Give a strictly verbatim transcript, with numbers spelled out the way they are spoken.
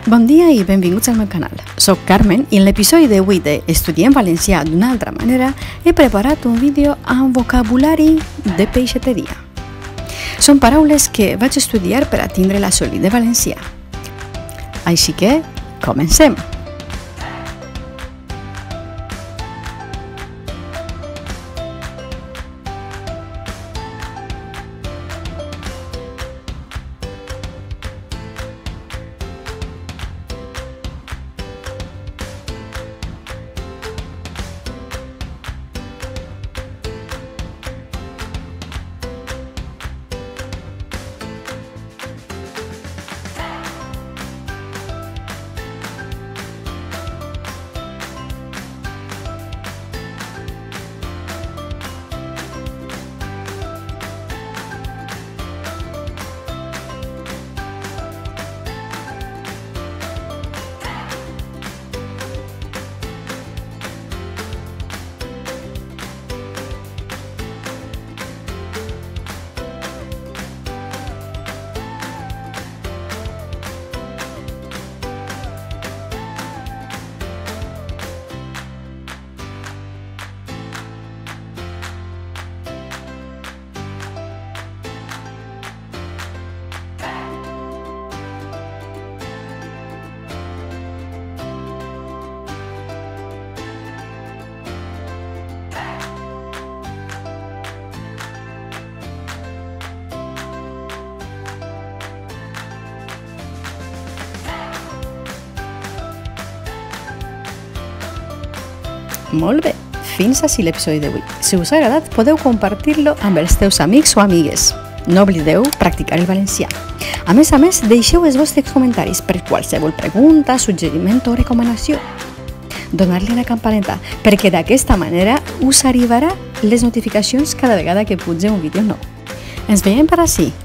Bon dia i benvinguts al meu canal. Soc Carmen i en l'episodi d'avui de Estudiem valencià d'una altra manera he preparat un vídeo amb vocabulari de peixateria. Són paraules que vaig estudiar per a tindre l'assolit de valencià. Així que, comencem! Molt bé, fins ací l'episodi d'avui. Si us ha agradat, podeu compartir-lo amb els teus amics o amigues. No oblideu practicar el valencià. A més a més, deixeu els vostres comentaris per qualsevol pregunta, suggeriment o recomanació. Donar-li a la campaneta, perquè d'aquesta manera us arribarà les notificacions cada vegada que putge un vídeo nou. Ens veiem per ací.